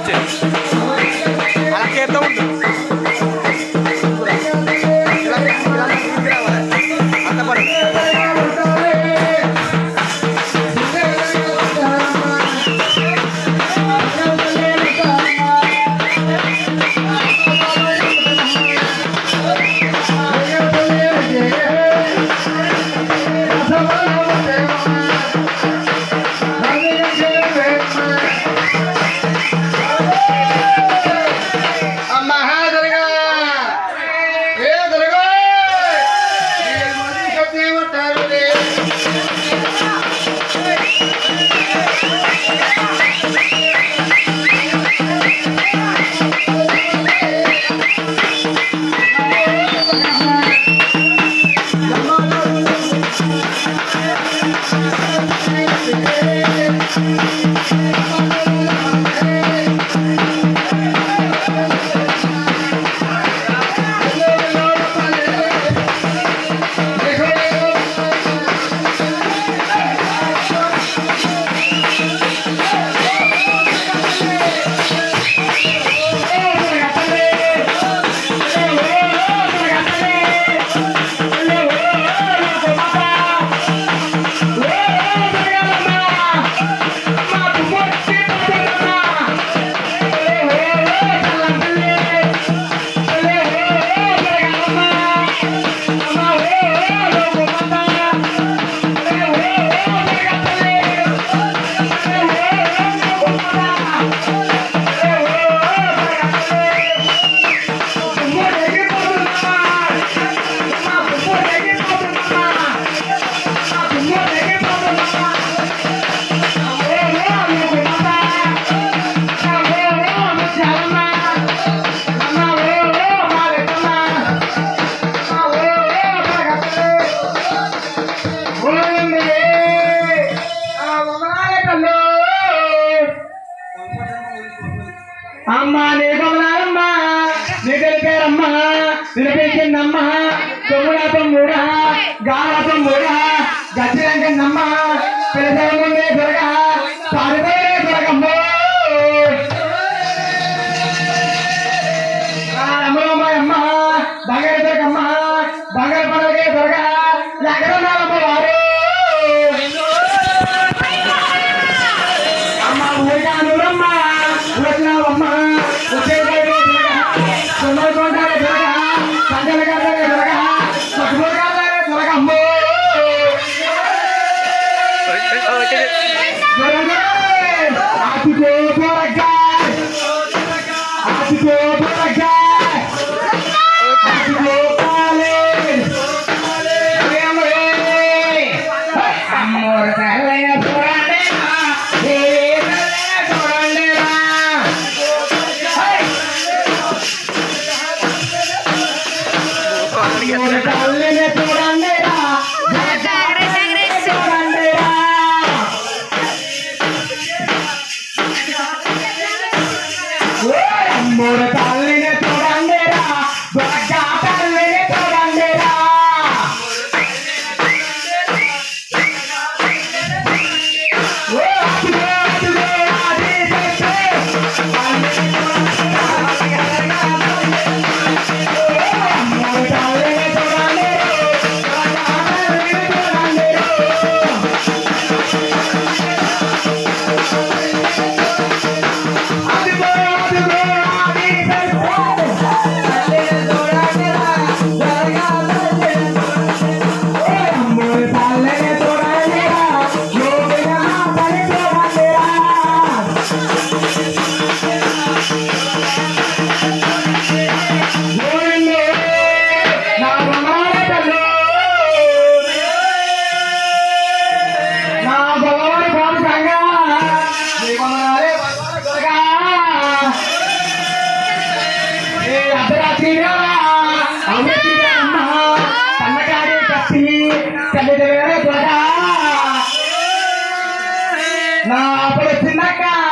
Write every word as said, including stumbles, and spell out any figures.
వచ్చే అలా చేస్తూ ఉండు అంత పని అమ్మా నీ కొమరాలమ్మా నీ తెలిపారమ్మా వినిపించిందమ్మా తొమ్ముడా తొమ్ముడా గాల తొమ్ముడా గచ్చిరంగన్నమ్మా పిల్లసే దొరక పారిపోయే దొరకమ్మో అమ్మ బంగారు దొరకమ్మా బంగారు పనులకే దొరక ఎక్కడున్నారమ్మ వారు అమ్మ ఊరిగా నూరమ్మా వచ్చినావమ్మా వచ్చే తొమ్మిది కొంటారే దొరక సంజల గారే దొరక పట్టుకోరు గారే దొరక అమ్మో ఆతికో దొరక ఆతికో దొరక ఆతికో పాలే అమ్మోర తల్లయ దొరడే More darling, it's Torandera. Baga darling, it's Torandera. Oh, to go, to go, adi, to go. More darling, it's Torandera. Baga darling, it's Torandera. Adi go, adi go. నా అప్పుడు చిన్నక్క